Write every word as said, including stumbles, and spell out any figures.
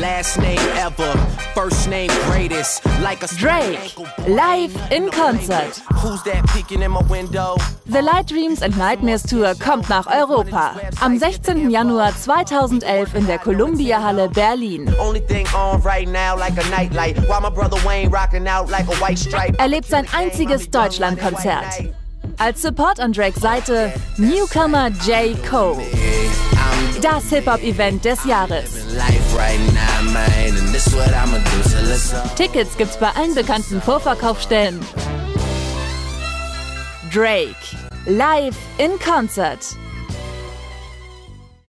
Drake, live in Concert. The Light Dreams and Nightmares Tour kommt nach Europa. Am sechzehnten Januar zweitausendelf in der Columbia-Halle Berlin. Erlebt sein einziges Deutschlandkonzert. Als Support an Drakes Seite Newcomer J. Cole. Das Hip-Hop-Event des Jahres. Tickets gibt's bei allen bekannten Vorverkaufsstellen. Drake, live in Concert.